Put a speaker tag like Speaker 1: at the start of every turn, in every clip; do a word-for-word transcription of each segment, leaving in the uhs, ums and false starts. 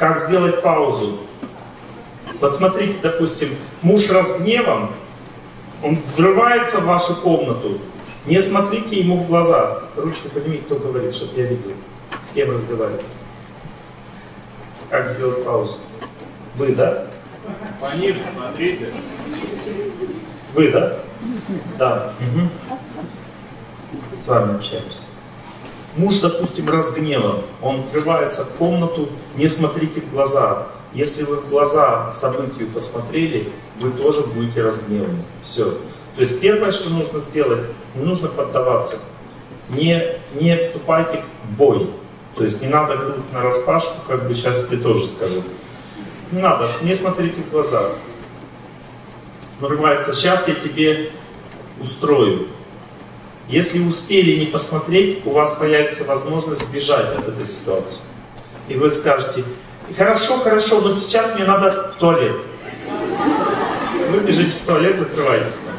Speaker 1: Как сделать паузу? Вот смотрите, допустим, муж разгневан, он врывается в вашу комнату, не смотрите ему в глаза. Ручку подними, кто говорит, чтобы я видел, с кем разговаривать. Как сделать паузу? Вы, да?
Speaker 2: Пониже смотрите.
Speaker 1: Вы, да? Да. Угу. С вами общаемся. Муж, допустим, разгневан, он врывается в комнату, не смотрите в глаза. Если вы в глаза событию посмотрели, вы тоже будете разгневаны. Все. То есть первое, что нужно сделать, не нужно поддаваться. Не, не вступайте в бой. То есть не надо грудь на распашку, как бы сейчас я тоже скажу. Не надо, не смотрите в глаза. Врывается, сейчас я тебе устрою. Если успели не посмотреть, у вас появится возможность сбежать от этой ситуации. И вы скажете: хорошо, хорошо, но сейчас мне надо в туалет. Вы бежите в туалет, закрываетесь там.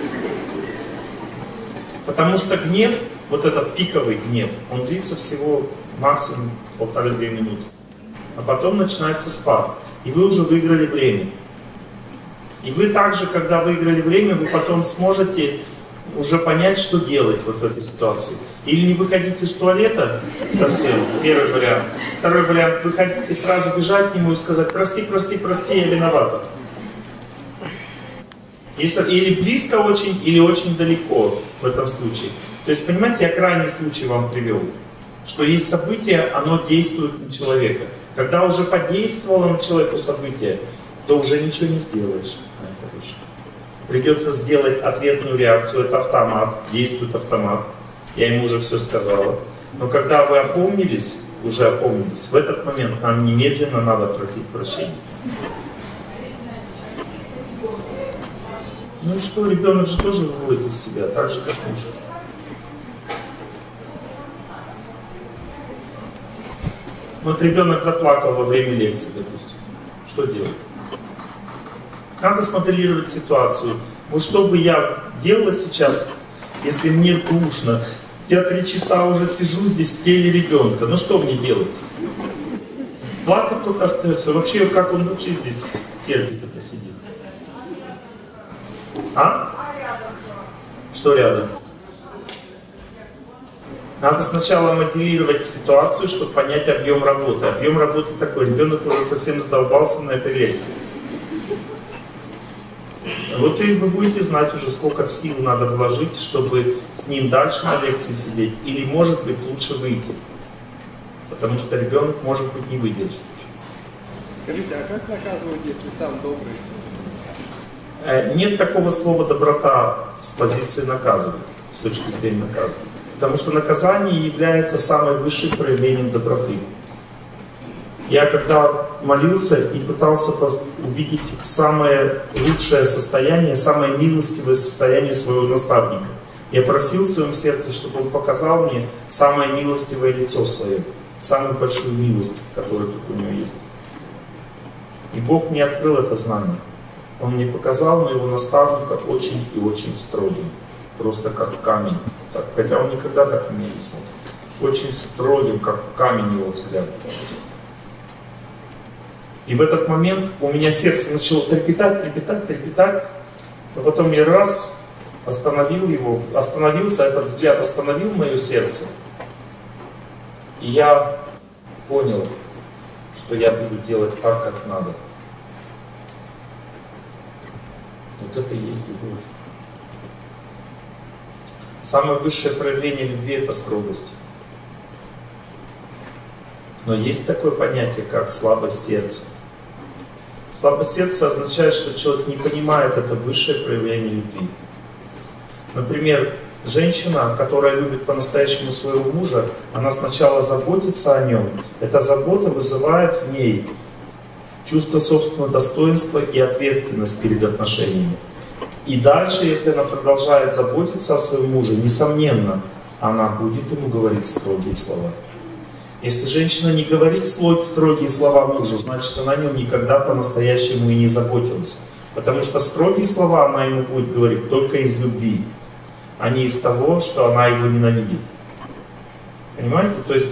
Speaker 1: Потому что гнев, вот этот пиковый гнев, он длится всего максимум полторы-две минуты. А потом начинается спад. И вы уже выиграли время. И вы также, когда выиграли время, вы потом сможете уже понять, что делать вот в этой ситуации. Или не выходить из туалета совсем, первый вариант. Второй вариант, выходить и сразу бежать к нему и сказать: прости, прости, прости, я виновата. Если, или близко очень, или очень далеко в этом случае. То есть, понимаете, я крайний случай вам привел. Что есть событие, оно действует на человека. Когда уже подействовало на человека событие, то уже ничего не сделаешь. Придется сделать ответную реакцию, это автомат, действует автомат. Я ему уже все сказала. Но когда вы опомнились, уже опомнились, в этот момент нам немедленно надо просить прощения. Ну и что, ребенок же тоже выводит из себя, так же, как муж. Вот ребенок заплакал во время лекции, допустим. Что делать? Надо смоделировать ситуацию. Вот что бы я делала сейчас, если мне душно? Я три часа уже сижу здесь в теле ребенка. Ну что мне делать? Плакать только остается. Вообще, как он вообще здесь терпит это сидит? А? Что рядом? Надо сначала моделировать ситуацию, чтобы понять объем работы. Объем работы такой. Ребенок уже совсем задолбался на этой лекции. Вот и вы будете знать уже, сколько сил надо вложить, чтобы с ним дальше на лекции сидеть. Или, может быть, лучше выйти. Потому что ребенок, может быть, не выдержит.
Speaker 2: Скажите, а как наказывать, если сам добрый?
Speaker 1: Нет такого слова «доброта» с позиции наказывать, с точки зрения наказывания. Потому что наказание является самым высшим проявлением доброты. Я когда молился и пытался увидеть самое лучшее состояние, самое милостивое состояние своего наставника, я просил в своем сердце, чтобы он показал мне самое милостивое лицо свое, самую большую милость, которая тут у него есть. И Бог мне открыл это знание. Он мне показал моего наставника очень и очень строгим, просто как камень. Так, хотя он никогда так на меня не смотрит. Очень строгим, как камень его взгляд. И в этот момент у меня сердце начало трепетать, трепетать, трепетать. Но потом я раз остановил его, остановился, этот взгляд остановил мое сердце. И я понял, что я буду делать так, как надо. Вот это и есть любовь. Самое высшее проявление любви — это строгость. Но есть такое понятие, как слабость сердца. Слабость сердца означает, что человек не понимает это высшее проявление любви. Например, женщина, которая любит по-настоящему своего мужа, она сначала заботится о нем. Эта забота вызывает в ней чувство собственного достоинства и ответственность перед отношениями. И дальше, если она продолжает заботиться о своем муже, несомненно, она будет ему говорить строгие слова. Если женщина не говорит строгие слова мужу, значит, она о нем никогда по-настоящему и не заботилась. Потому что строгие слова она ему будет говорить только из любви, а не из того, что она его ненавидит. Понимаете? То есть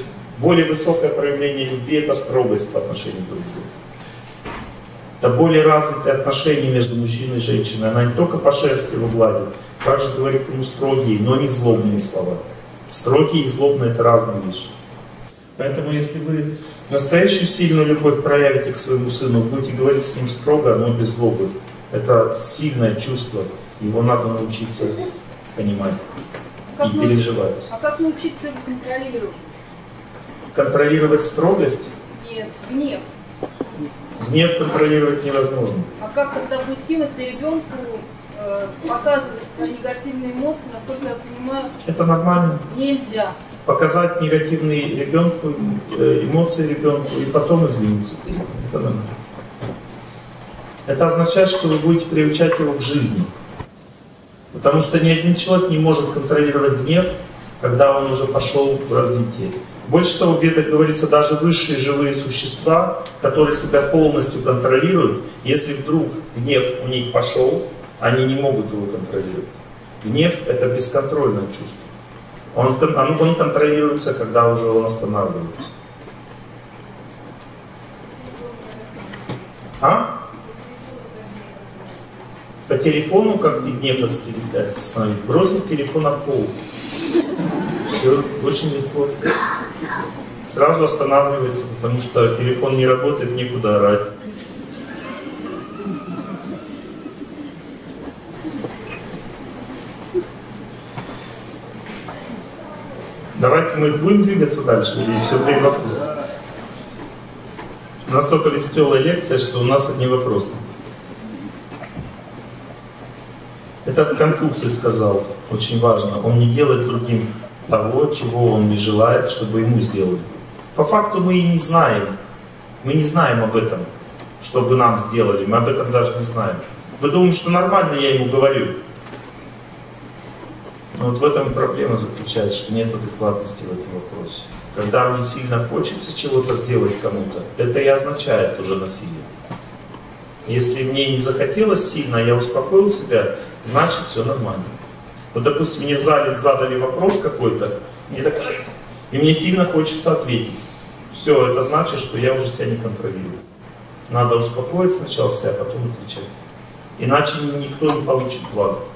Speaker 1: Более высокое проявление любви — это строгость по отношению друг к другу. Это более развитые отношения между мужчиной и женщиной. Она не только по-шерсти его гладит, также говорит ему строгие, но не злобные слова. Строгие и злобные — это разные вещи. Поэтому если вы настоящую сильную любовь проявите к своему сыну, будете говорить с ним строго, но без злобы. Это сильное чувство, его надо научиться понимать
Speaker 3: а
Speaker 1: и переживать.
Speaker 3: А как научиться его контролировать?
Speaker 1: Контролировать строгость?
Speaker 3: Нет, гнев.
Speaker 1: Гнев контролировать невозможно.
Speaker 3: А как тогда быть с ним, если ребенку э, показывать свои негативные эмоции, насколько я понимаю,
Speaker 1: это нормально.
Speaker 3: Нельзя.
Speaker 1: Показать негативные ребенку, э, эмоции ребенку и потом извиниться. Это нормально. Это означает, что вы будете приучать его к жизни. Потому что ни один человек не может контролировать гнев, когда он уже пошел в развитие. Больше того, в Ведах говорится, даже высшие живые существа, которые себя полностью контролируют, если вдруг гнев у них пошел, они не могут его контролировать. Гнев — это бесконтрольное чувство. Он, он, он контролируется, когда уже он останавливается. А? По телефону, как гнев остановить, бросить телефон на пол. Все, очень легко. Сразу останавливается, потому что телефон не работает, некуда орать. Давайте мы будем двигаться дальше, или все время вопросы? Настолько веселая лекция, что у нас одни вопросы. Это Конфуций сказал, очень важно, он не делает другим того, чего он не желает, чтобы ему сделали. По факту мы и не знаем, мы не знаем об этом, чтобы нам сделали, мы об этом даже не знаем. Мы думаем, что нормально, я ему говорю. Но вот в этом и проблема заключается, что нет адекватности в этом вопросе. Когда мне сильно хочется чего-то сделать кому-то, это и означает уже насилие. Если мне не захотелось сильно, я успокоил себя, значит все нормально. Вот, допустим, мне в зале задали вопрос какой-то, мне так, и мне сильно хочется ответить. Все, это значит, что я уже себя не контролирую. Надо успокоить сначала себя, а потом отвечать. Иначе никто не получит блага.